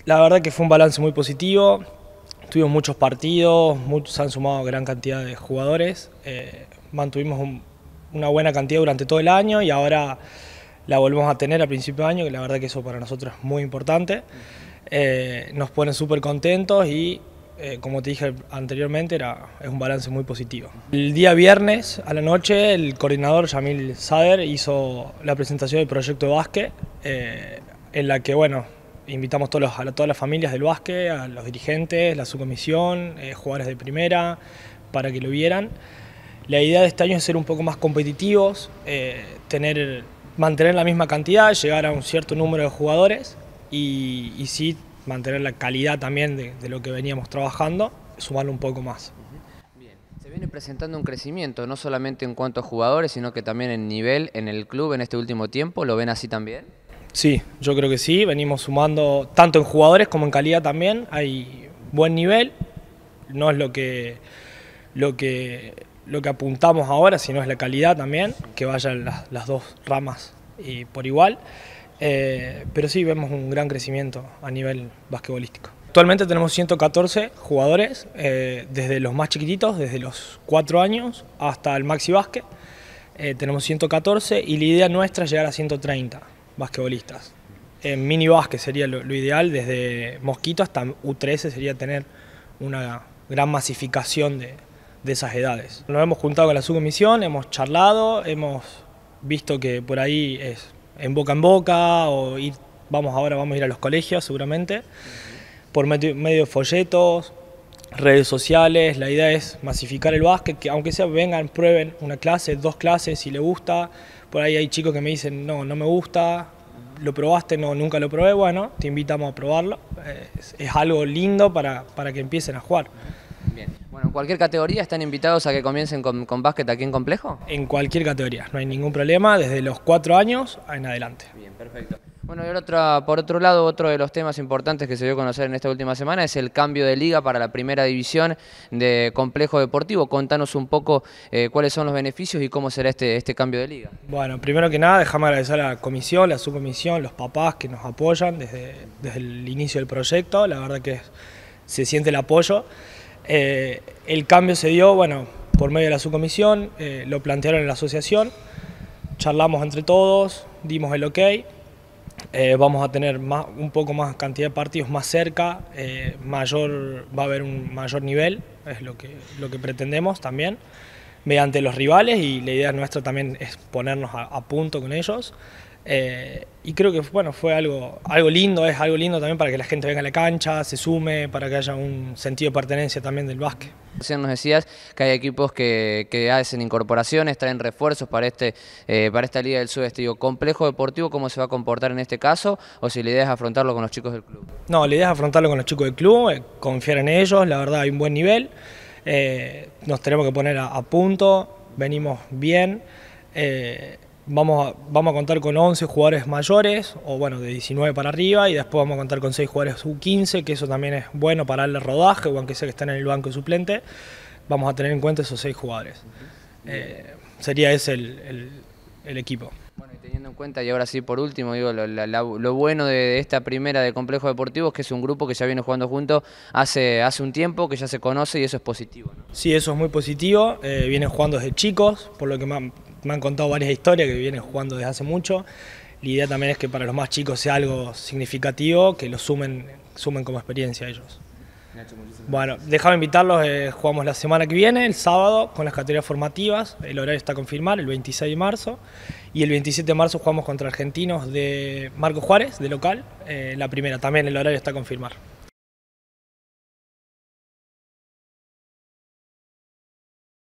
La verdad que fue un balance muy positivo, tuvimos muchos partidos, se han sumado gran cantidad de jugadores, mantuvimos una buena cantidad durante todo el año y ahora la volvemos a tener a principio de año, que la verdad que eso para nosotros es muy importante. Nos pone súper contentos y como te dije anteriormente, es un balance muy positivo. El día viernes a la noche el coordinador Yamil Sader hizo la presentación del proyecto de básquet, en la que invitamos a todas las familias del básquet, a los dirigentes, la subcomisión, jugadores de primera, para que lo vieran. La idea de este año es ser un poco más competitivos, mantener la misma cantidad, llegar a un cierto número de jugadores y sí mantener la calidad también de lo que veníamos trabajando, sumarlo un poco más. Bien, se viene presentando un crecimiento, no solamente en cuanto a jugadores, sino que también en nivel en el club en este último tiempo. ¿Lo ven así también? Sí, yo creo que sí, venimos sumando tanto en jugadores como en calidad también, hay buen nivel, no es lo que apuntamos ahora, sino es la calidad también, que vayan las dos ramas y por igual, pero sí vemos un gran crecimiento a nivel basquetbolístico. Actualmente tenemos 114 jugadores, desde los más chiquititos, desde los 4 años hasta el Maxi Básquet, tenemos 114 y la idea nuestra es llegar a 130 basquetbolistas. En mini básquet sería lo ideal, desde Mosquito hasta U13 sería tener una gran masificación de esas edades. Nos hemos juntado con la subcomisión, hemos charlado, hemos visto que por ahí es en boca o ahora vamos a ir a los colegios seguramente, por medio de folletos, redes sociales. La idea es masificar el básquet, que aunque sea vengan, prueben una clase, 2 clases si les gusta. Por ahí hay chicos que me dicen, no me gusta, ¿lo probaste? No, nunca lo probé. Bueno, te invitamos a probarlo. Es algo lindo para que empiecen a jugar. Bien. Bueno, en cualquier categoría están invitados a que comiencen con básquet aquí en Complejo. En cualquier categoría, no hay ningún problema, desde los 4 años en adelante. Bien, perfecto. Bueno, por otro lado, otro de los temas importantes que se dio a conocer en esta última semana es el cambio de liga para la primera división de Complejo Deportivo. Contanos un poco cuáles son los beneficios y cómo será este cambio de liga. Bueno, primero que nada, déjame agradecer a la comisión, la subcomisión, los papás que nos apoyan desde el inicio del proyecto. La verdad que se siente el apoyo. El cambio se dio, por medio de la subcomisión, lo plantearon en la asociación, charlamos entre todos, dimos el ok. Vamos a tener un poco más cantidad de partidos más cerca, va a haber un mayor nivel, es lo que pretendemos también, mediante los rivales, y la idea nuestra también es ponernos a punto con ellos. Y creo que fue algo lindo, es algo lindo también para que la gente venga a la cancha, se sume, para que haya un sentido de pertenencia también del básquet. Recién nos decías que hay equipos que hacen incorporaciones, traen refuerzos para esta Liga del Sudeste. Complejo Deportivo, ¿cómo se va a comportar en este caso? ¿O si la idea es afrontarlo con los chicos del club? No, la idea es afrontarlo con los chicos del club, confiar en ellos, la verdad hay un buen nivel, nos tenemos que poner a punto, venimos bien. Vamos a contar con 11 jugadores mayores, de 19 para arriba, y después vamos a contar con 6 jugadores sub-15, que eso también es bueno para darle rodaje, o aunque sea que estén en el banco suplente, vamos a tener en cuenta esos 6 jugadores. Sería ese el equipo. Bueno, y teniendo en cuenta, y ahora sí por último, lo bueno de esta primera de Complejo Deportivo es que es un grupo que ya viene jugando juntos hace un tiempo, que ya se conoce, y eso es positivo, ¿no? Sí, eso es muy positivo, vienen jugando desde chicos, por lo que me han contado varias historias que vienen jugando desde hace mucho. La idea también es que para los más chicos sea algo significativo, que lo sumen como experiencia a ellos. Bueno, déjame invitarlos, jugamos la semana que viene, el sábado, con las categorías formativas, el horario está a confirmar, el 26 de marzo, y el 27 de marzo jugamos contra Argentinos de Marco Juárez, de local, la primera, también el horario está a confirmar.